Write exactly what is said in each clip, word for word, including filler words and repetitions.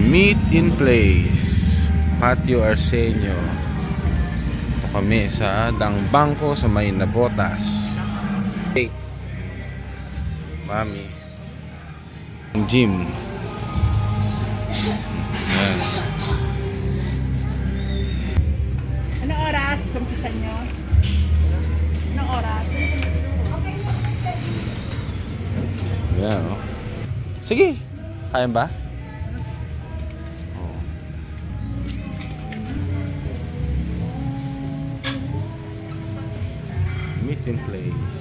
Meet in Place, Patio Arsenio. Ito kami sa Dang Bangko sa may Nabotas. Hey, Mami. Gym. Ayan. Anong oras? Kumpisan nyo? Anong oras? Ayan, oh. Sige. Kaya ba? Oh. Meet in Place.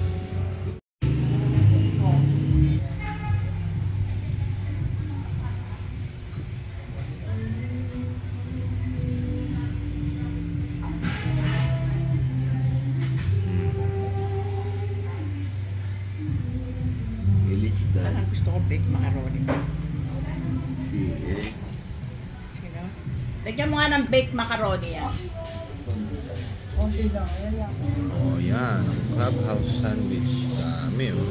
Parang gusto ko baked macaroni. Sige. Sino? Lagyan mo nga ng baked macaroni yan. Okay lang, yan lang. Oh, yan. Ang Clubhouse Sandwich. Dami, oh.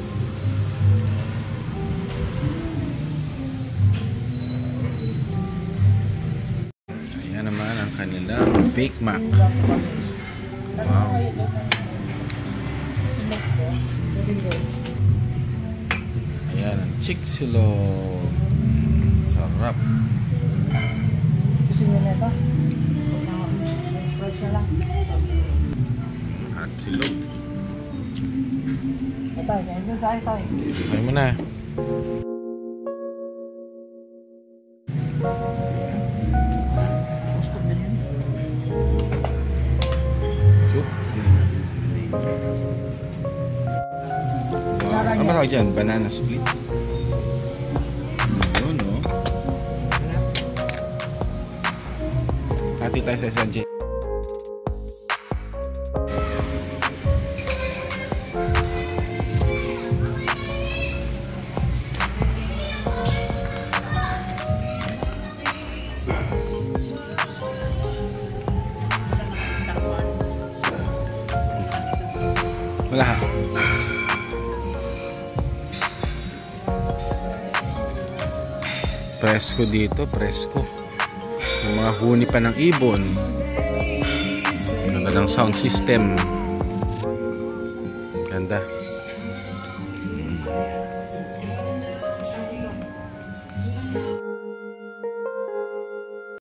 Ayan naman ang kanilang Bake Mac. Wow. Ayan ang Chick-Silog. Sarap. Gusto nyo na ito? Express na lang. At silog. Ito, ito, ito, ito. Kaya mo na. Gusto ba yun? Soup. Wow. Ano ba tawag dyan? Banana split. Yun, no? Hati tayo sa isang J. Wala ha. Presko dito, presko. Yung mga huni pa ng ibon. Ganda ng sound system.